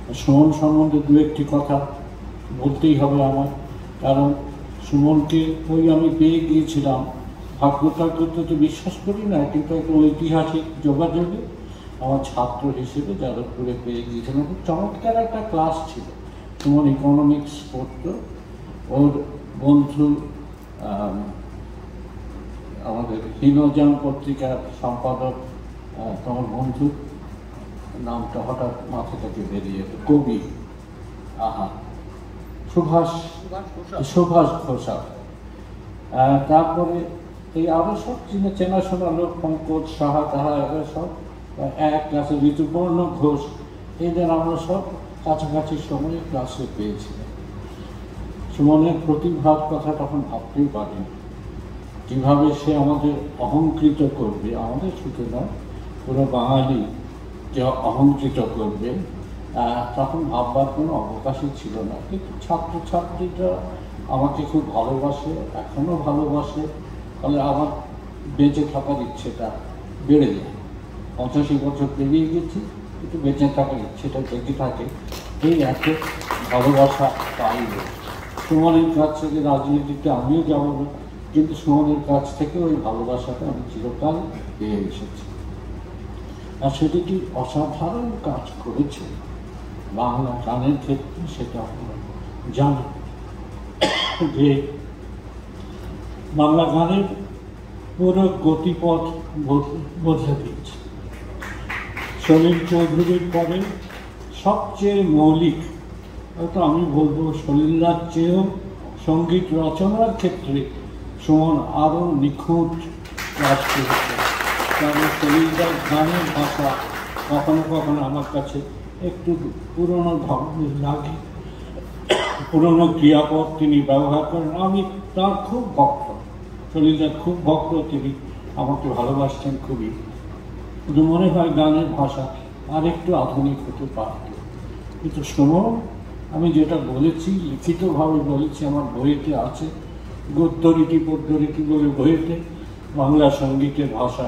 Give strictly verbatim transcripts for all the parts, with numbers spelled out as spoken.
সুমন সম্বন্ধে দু একটি কথা বলতেই হবে আমার, কারণ সুমনকে ওই আমি পেয়ে গিয়েছিলাম ভাগ্যটার করতে তো বিশ্বাস করি না, কিন্তু একটা ঐতিহাসিক যোগাযোগে আমার ছাত্র হিসেবে যাদবপুরে পেয়ে গিয়েছিলাম। খুব চমৎকার একটা ক্লাস ছিল। সুমন ইকোনমিক্স পড়তো, ওর বন্ধু আমাদের হিনোজাম পত্রিকার সম্পাদক, তোমার বন্ধু নামটা হঠাৎ মাথা থেকে বেরিয়ে এলো, কবি আহা সুভাষ সুভাষ ঘোষাল। তারপরে এই আরো সব চেনাশোনা লোক, পঙ্কজ সাহা তাহা, এরা সব এক ক্লাসে, ঋতুপর্ণ ঘোষ, এদের আমরা সব কাছাকাছি সময়ে ক্লাসে পেয়েছিলাম। সুমনের প্রতিভার কথা তখন ভাবতেই পারিনি, কীভাবে সে আমাদের অহংকৃত করবে, আমাদের শুধু নয় পুরো বাঙালি যে অহংকৃত করবে, তখন ভাববার কোনো অবকাশই ছিল না। কিন্তু ছাত্রছাত্রীরা আমাকে খুব ভালোবাসে, এখনও ভালোবাসে, ফলে আমার বেঁচে থাকার ইচ্ছেটা বেড়ে যায়। পঁচাশি বছর পেরিয়ে গেছি, কিন্তু বেঁচে থাকার ইচ্ছেটা জেগে থাকে, এই এত ভালোবাসা পাইব। সুমনের কাছ থেকে রাজনীতিতে আমিও যাব না, কিন্তু সুমনের কাছ থেকে ওই ভালোবাসাটা আমি চিরকাল পেয়ে এসেছি। আর সেটি কি অসাধারণ কাজ করেছে বাংলা গানের ক্ষেত্রে, সেটা আমরা জানি যে বাংলা গানের পুরো গতিপথ বদলে দিয়েছে। সলিল চৌধুরীর পরে সবচেয়ে মৌলিক, হয়তো আমি বলবো সলিলার চেয়েও সঙ্গীত রচনার ক্ষেত্রে সুমন আরও নিখুঁত কাজ করেছে। কারণ সলিলার গানের ভাষা কখনো কখনো আমার কাছে একটু পুরনো ধরনের লাগে, পুরনো ক্রিয়াপদ তিনি ব্যবহার করেন। আমি তার খুব ভক্ত, সলিলার খুব ভক্ত, তিনি আমাকে ভালোবাসছেন খুবই। কিন্তু মনে হয় গানের ভাষা আর একটু আধুনিক হতে পারত। কিন্তু সুমন, আমি যেটা বলেছি লিখিতভাবে বলেছি, আমার বইতে আছে, গদ্যরীতি পদ্যরীতি বলে বইতে বাংলা সঙ্গীতের ভাষা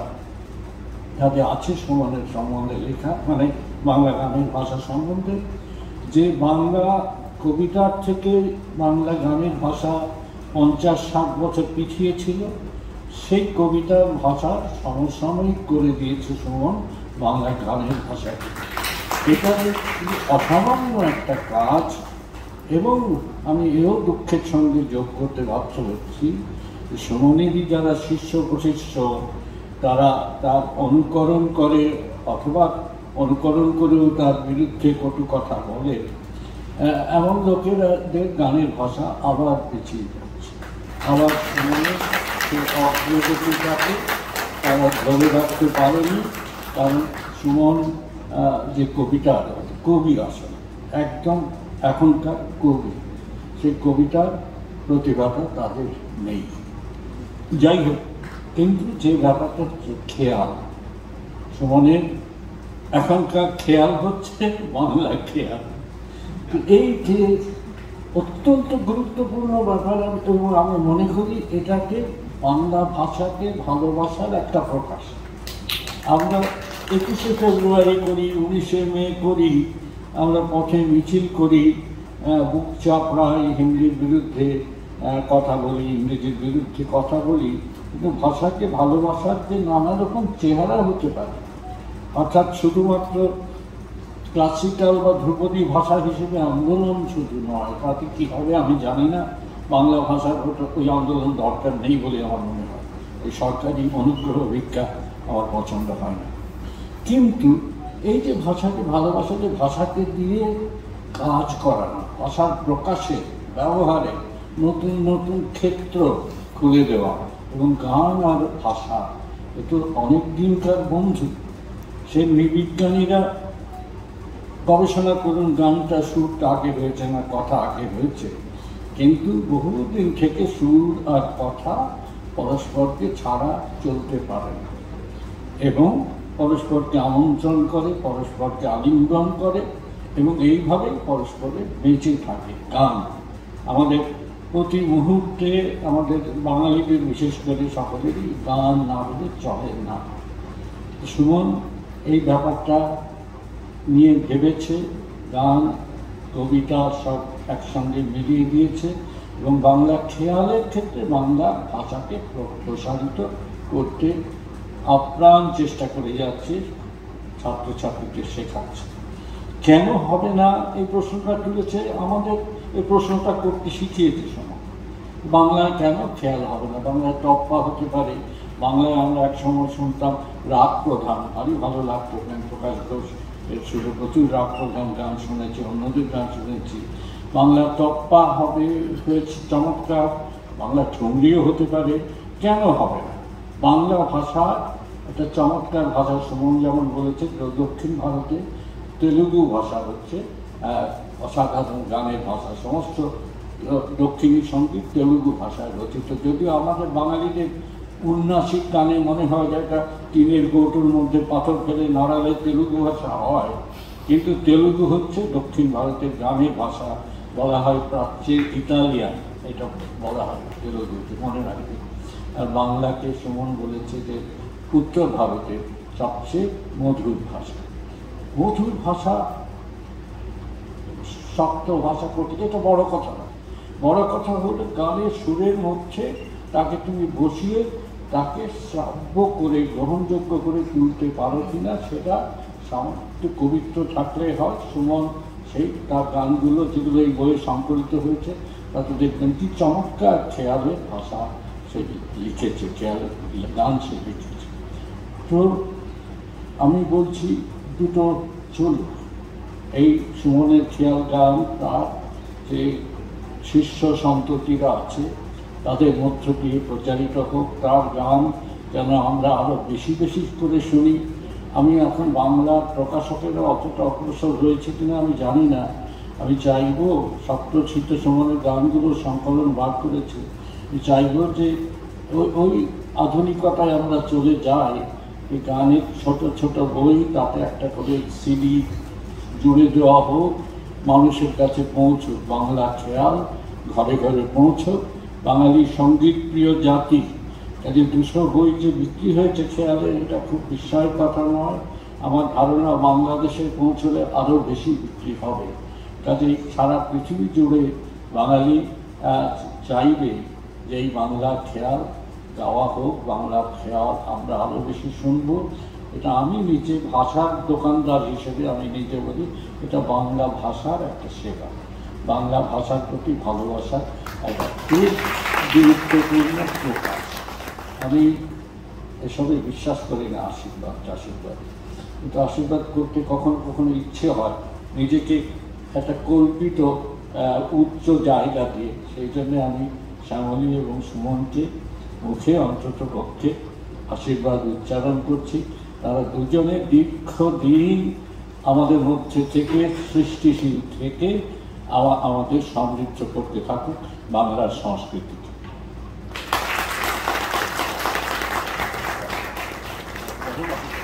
যাতে আছে সুমনের সম্বন্ধে লেখা, মানে বাংলা গানের ভাষা সম্বন্ধে, যে বাংলা কবিতার থেকে বাংলা গানের ভাষা পঞ্চাশ ষাট বছর পিছিয়ে ছিল, সেই কবিতার ভাষা সমসাময়িক করে দিয়েছে সুমন বাংলা গানের ভাষাকে। এটা অসামান্য একটা কাজ। এবং আমি এও দুঃখের সঙ্গে যোগ করতে বাধ্য হচ্ছি, সুমনেরই যারা শিষ্য প্রশিষ্য, তারা তার অনুকরণ করে অথবা অনুকরণ করেও তার বিরুদ্ধে কটু কথা বলে, এমন লোকেদের গানের ভাষা আবার পিছিয়ে যাচ্ছে। আবার সুমনের সেই অগ্রগতিটাকে তারা ধরে রাখতে পারেনি, কারণ সুমন যে কবিতার কবি, আসলে একদম এখনকার কবি, সেই কবিতার প্রতিভাটা তাদের নেই। যাই হোক, কিন্তু যে ব্যাপারটা হচ্ছে খেয়াল, সুমনের এখনকার খেয়াল হচ্ছে বাংলা খেয়াল। এই যে অত্যন্ত গুরুত্বপূর্ণ ব্যাপার, এবং আমি মনে করি এটাকে বাংলা ভাষাকে ভালোবাসার একটা প্রকাশ। আমরা একুশে ফেব্রুয়ারি করি, উনিশে মে করি, আমরা পথে মিছিল করি, বুক চাপড়াই, হিন্দির বিরুদ্ধে কথা বলি, ইংরেজির বিরুদ্ধে কথা বলি, কিন্তু ভাষাকে ভালোবাসার যে নানা রকম চেহারা হতে পারে, অর্থাৎ শুধুমাত্র ক্লাসিক্যাল বা ধ্রুপদী ভাষা হিসেবে আন্দোলন শুধু নয়, তাতে কী হবে আমি জানি না। বাংলা ভাষার ওই আন্দোলন দরকার নেই বলে আমার মনে হয়। এই সরকারি অনুগ্রহ ভিক্ষা আমার পছন্দ হয় না। কিন্তু এই যে ভাষাকে ভালোবাসা, যে ভাষাকে দিয়ে কাজ করানো, ভাষার প্রকাশে ব্যবহারে নতুন নতুন ক্ষেত্র খুলে দেওয়া, এবং গান আর ভাষা এ তো অনেক দিনকার বন্ধু। সে নৃবিজ্ঞানীরা গবেষণা করুন গানটা সুরটা আগে হয়েছে না কথা আগে হয়েছে, কিন্তু বহুদিন থেকে সুর আর কথা পরস্পরকে ছাড়া চলতে পারে না, এবং পরস্পরকে আমন্ত্রণ করে, পরস্পরকে আলিঙ্গন করে, এবং এইভাবেই পরস্পরের বেঁচে থাকে গান। আমাদের প্রতি মুহূর্তে আমাদের বাঙালিদের বিশেষ করে সকলেরই গান না হলে চলে না। সুমন এই ব্যাপারটা নিয়ে ভেবেছে, গান কবিতা সব একসঙ্গে মিলিয়ে দিয়েছে এবং বাংলা খেয়ালের ক্ষেত্রে বাংলা ভাষাকে প্রসারিত করতে আপ্রাণ চেষ্টা করে যাচ্ছে, ছাত্রছাত্রীদের শেখাচ্ছে। কেন হবে না এই প্রশ্নটা তুলেছে, আমাদের এই প্রশ্নটা করতে শিখিয়েছে সময়। বাংলায় কেন খেয়াল হবে না, বাংলায় টপ্পা হতে পারে। বাংলায় আমরা এক সময় শুনতাম রাগ প্রধান, ভারী ভালো লাগতো, প্রকাশ ঘোষ এর সুরে প্রচুর রাগ প্রধান গান শুনেছি, অন্যদের গান শুনেছি। বাংলা টপ্পা হবে, হয়েছে চমৎকার, বাংলা ঠুংরিও হতে পারে, কেন হবে না? বাংলা ভাষা একটা চমৎকার ভাষা। সুমন যেমন বলেছে, দক্ষিণ ভারতে তেলুগু ভাষা হচ্ছে অসাধারণ গানের ভাষা। সমস্ত দক্ষিণী সঙ্গীত তেলুগু ভাষায় রচিত, যদিও আমাদের বাঙালিদের উন্নাসিক গানে মনে হয় যে একটা টিনের কৌটোর মধ্যে পাথর ফেলে নাড়ালে তেলুগু ভাষা হয়, কিন্তু তেলুগু হচ্ছে দক্ষিণ ভারতের গানের ভাষা। বলা হয় প্রাচ্যের ইতালিয়ান, এটা বলা হয় তেলুগুকে, মনে রাখবে। আর বাংলাকে সুমন বলেছে যে উত্তর ভারতের সবচেয়ে মধুর ভাষা। মধুর ভাষা, শক্ত ভাষা করতে এটা বড় কথা না। বড় কথা হলো গানের সুরের মধ্যে তাকে তুমি বসিয়ে তাকে শ্রাব্য করে গ্রহণযোগ্য করে তুলতে পারো কিনা, সেটা সামর্থ্য কবিত্ব থাকলে হয়। সুমন সেই তার গানগুলো যেগুলো এই বইয়ে সংকলিত হয়েছে তাতে দেখবেন কি চমৎকার খেয়ালের ভাষা সে লিখেছে, খেয়ালের গান সে লিখেছে। তো আমি বলছি দুটো চলুক, এই সুমনের খেয়াল গান তার যে শিষ্য সন্ততিরা আছে তাদের মধ্য দিয়ে প্রচারিত হোক, তার গান যেন আমরা আরও বেশি বেশি করে শুনি। আমি এখন বাংলার প্রকাশকেরা অতটা অগ্রসর হয়েছে কিনা আমি জানি না। আমি চাইব, সপ্তচিত্ত সুমনের গানগুলো সংকলন বার করেছে, আমি চাইব যে ওই ওই আধুনিকতায় আমরা চলে যাই। এই গানের ছোট ছোট বই, তাতে একটা করে সিডি জুড়ে দেওয়া হোক, মানুষের কাছে পৌঁছুক বাংলা খেয়াল, ঘরে ঘরে পৌঁছুক। বাঙালি সঙ্গীত প্রিয় জাতি, কাজে দুশো বই যে বিক্রি হয়েছে খেয়ালে, এটা খুব বিস্ময়ের কথা নয়। আমার ধারণা বাংলাদেশে পৌঁছলে আরও বেশি বিক্রি হবে। কাজেই সারা পৃথিবী জুড়ে বাঙালি চাইবে যে এই বাংলা খেয়াল গাওয়া হোক, বাংলা খেয়াল আমরা আরও বেশি শুনব। এটা আমি নিজে ভাষার দোকানদার হিসেবে আমি নিজে বলি, এটা বাংলা ভাষার একটা সেবা, বাংলা ভাষার প্রতি ভালোবাসার একটা খুব গুরুত্বপূর্ণ প্রকাশ। আমি এসবে বিশ্বাস করি না আশীর্বাদ আশীর্বাদ কিন্তু আশীর্বাদ করতে কখনো কখনো ইচ্ছে হয় নিজেকে একটা কল্পিত উচ্চ জায়গা দিয়ে। সেই জন্যে আমি শ্যামলী এবং সুমনকে মুখে অন্তত পক্ষে আশীর্বাদ উচ্চারণ করছি। তারা দুজনে দীর্ঘদিন আমাদের মধ্যে থেকে সৃষ্টিশীল থেকে আমাদের সমৃদ্ধ করতে থাকুক বাংলার সংস্কৃতিকে।